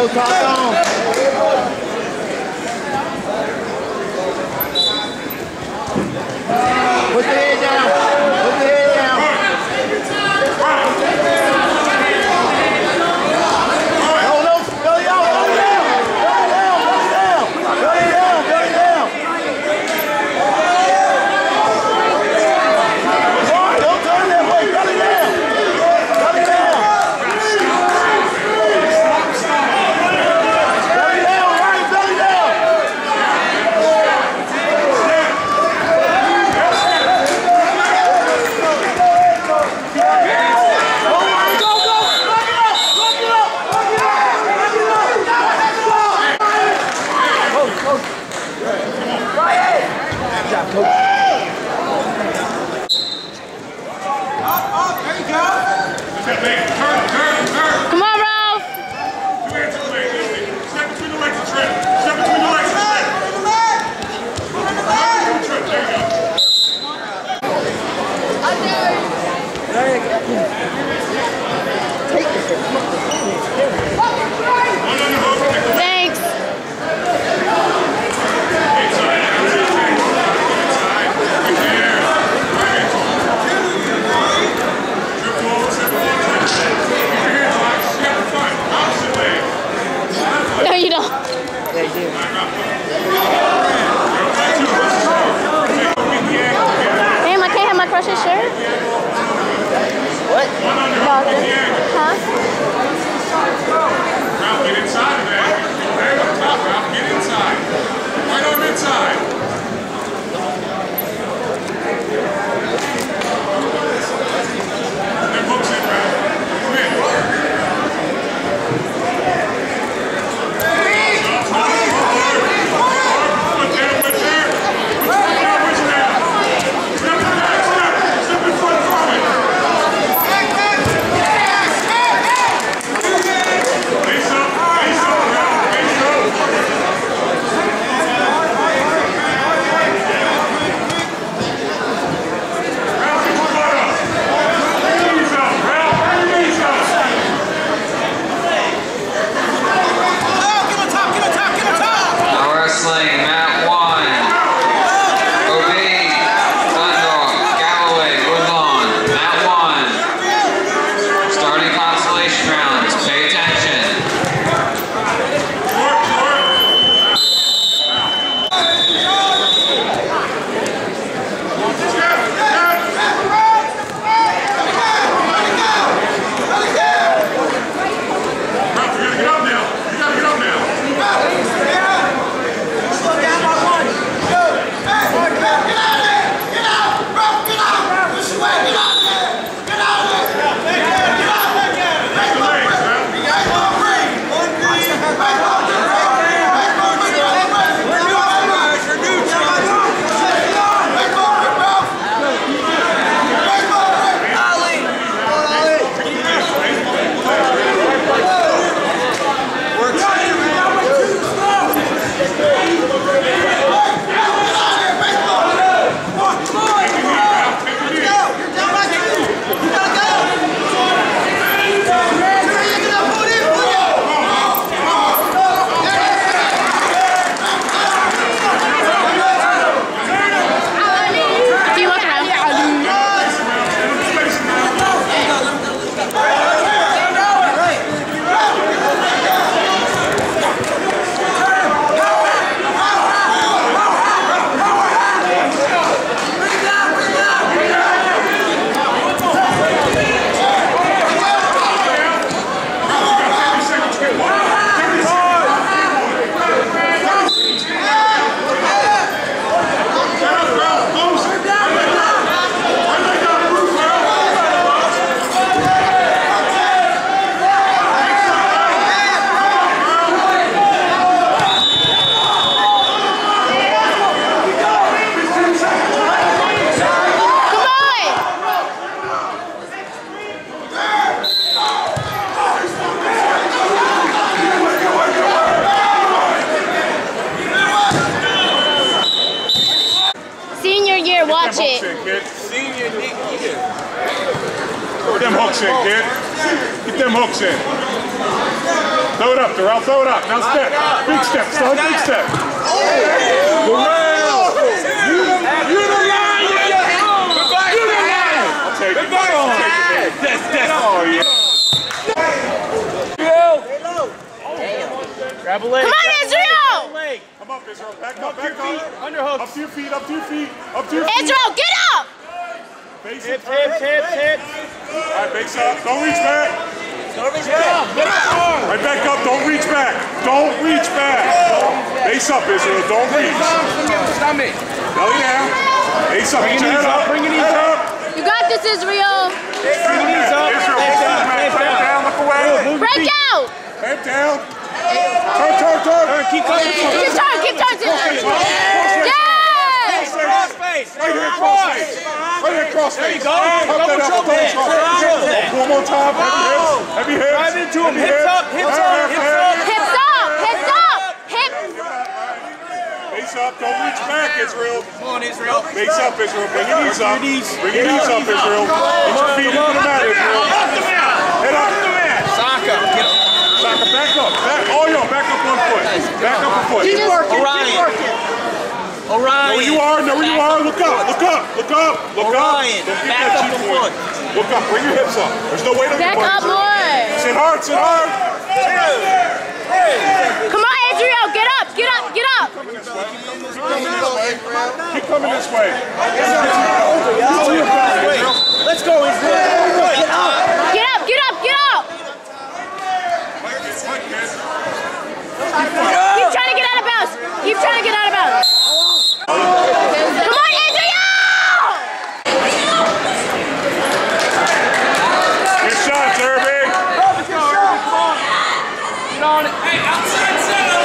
go, top down. Put the head down. Put the head down. No, no, belly out, belly down. Belly down, belly down. Belly down, belly down. Come on, don't turn that way. Belly down. Belly down. Belly down, right, belly down. Come on, Ralph. Step between the legs and trip. Step between the legs and trip. There you go. Thanks. No, you don't. Yeah, you do. Damn, I can't have my crush's shirt. What? Huh? Ralph, get inside of that. Right up top, Ralph. Get inside. Right arm inside. Then hooks in, Ralph. Come in. Watch it. Senior Nick here. Put them hooks in, kid. Get them hooks in. Throw it up, Darrell. Throw it up. Now step. Big step, son. Big step. Darrell! You the lion! I'll take it. Oh, yeah. Grab a leg. Come on, Israel! Come up, Israel. Back up, back up. Underhook. Up to your feet, up to your feet, up to your feet. Israel, get up! Hips. All right, base up. Don't reach back. Right back up. Don't reach back. Don't reach back. Base up, Israel. Don't reach. Belly down. Base up. Get your head up. Bring your knees up. You got this, Israel. Bring your knees up. Israel, clamp down. Look away. Break out! Clamp down. Turn. Keep coming. Keep turning. Yes! Crossface. Right here, crossface. Right here, crossface. There you go. Tuck that up. One more time. Heavy hips. Drive into him. Hips up. Hips up! Base up. Don't reach back, Israel. Come on, Israel. Base up, Israel. Bring your knees up. Bring your knees up, Israel. Get your feet into the mat, Israel. Head up. Saka. Saka, back up. Back up 1 foot. Back up a foot. Keep working. Orion. Know where you are. Look up. Orion. Don't get Back that up a foot. Look up. Bring your hips up. There's no way to Back up more. Sit hard. Come on, Israel, get up! Keep coming this way. Let's go, Israel. Get up! Keep trying to get out of bounds! Come on, Israel! Good shots, Irving. Get on it. Hey, outside center.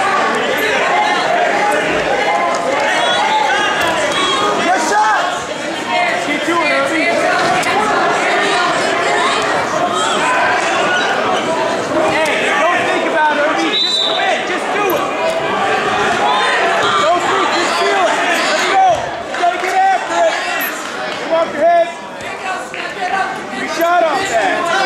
Good shots. Keep doing it, Irving. Hey, don't think about it, Irving. Just commit. Just do it. Don't think. Just feel it. Let's go. You gotta get after it. Come off your head. You shot off that.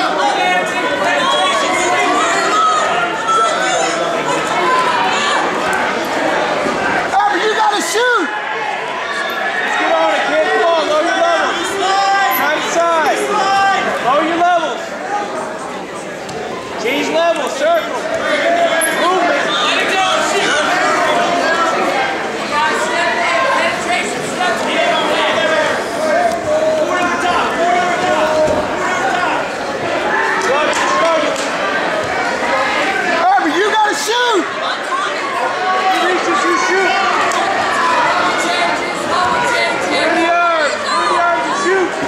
Change level, circle. Movement. Let it go. Irving, you gotta shoot. He reaches, you shoot. Through the arms and shoot.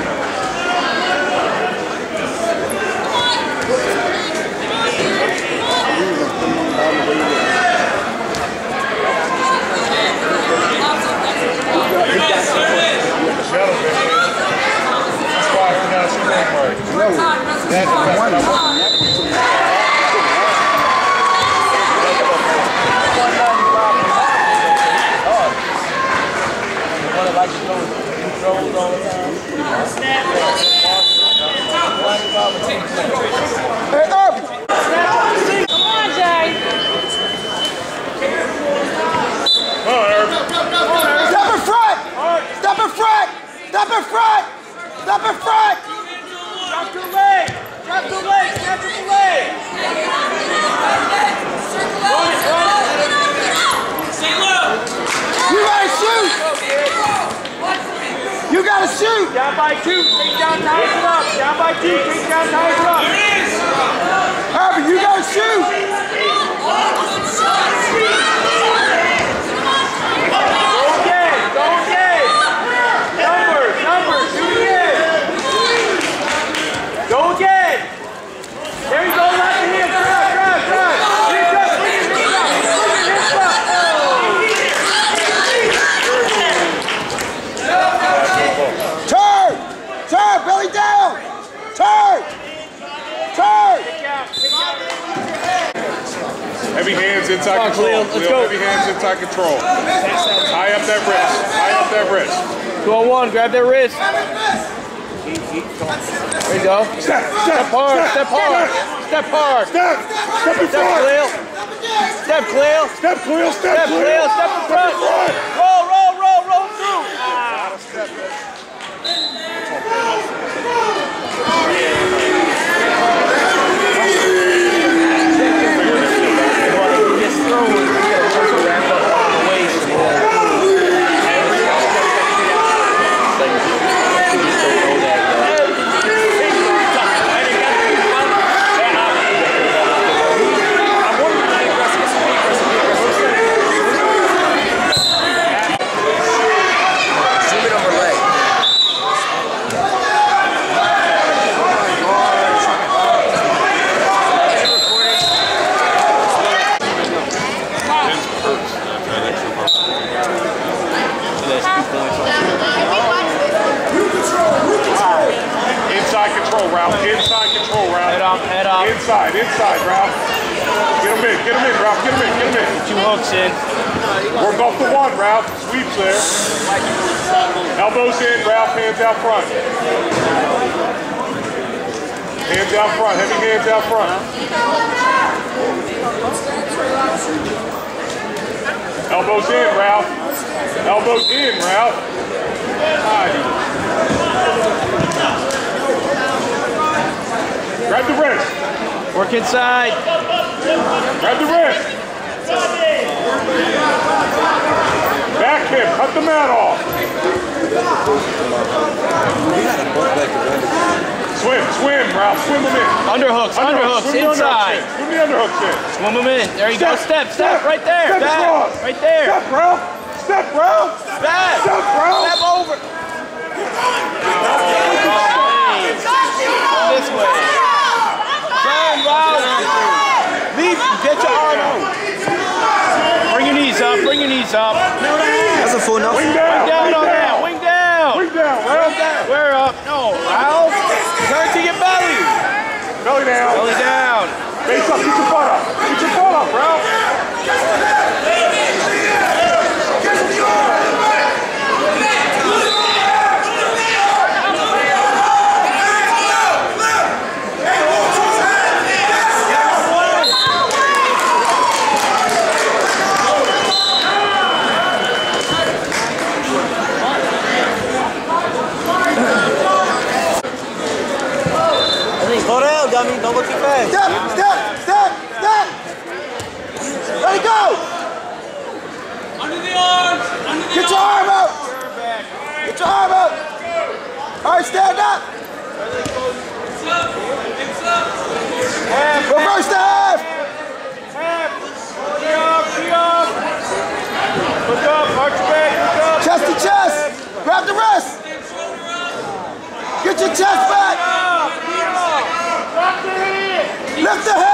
Step in front! Drop your leg! Drop your leg! Catch your leg! You gotta shoot! You gotta shoot! Down by 2, take down, ties it up! Down by 2, take down, ties it up! Harvey, you gotta shoot! Go again! There you go, right to him! Drive! Turn! Belly down! Turn! Heavy hands inside control. Let's go. Heavy hands inside control. Tie up that wrist. 2-on-1, grab that wrist. There you go. Step hard. Step hard. Step hard. Step in front. Cleo. Step Cleo. Step Cleo. Step Cleo. Step in front. Roll through. Ah, step. Inside, Ralph. Get him in, Ralph. Get him in. 2 hooks in. Work off the 1, Ralph. Sweeps there. Elbows in, Ralph. Hands out front. Hands out front. Heavy hands out front. Elbows in, Ralph. Elbows in, Ralph. Grab the wrist. Work inside. Grab the wrist. Back him. Cut the mat off. Swim, Ralph. Swim him in. Underhooks, inside. Swim the underhooks in. Swim him in. There you go. Step. Right there. Step across. Right there. Step, Ralph. Step, Ralph. Back. Step, Ralph. Step over. This way. Turn, Ralph. Leave. Get your arm out. Bring your knees up. That's a full no. Wing down on that. Wing down. Ralph. Square up. No, Ralph. Turn to your belly. Belly down. Face up. Get your butt up. Ralph. Slow down, dummy. Don't go too fast. Step. Ready, go. Under the arms. Get your arm out. All right, stand up. Reverse the half. Look up, arch your back, look up. Chest to chest. Grab the wrist. Get your chest back. Lift the head.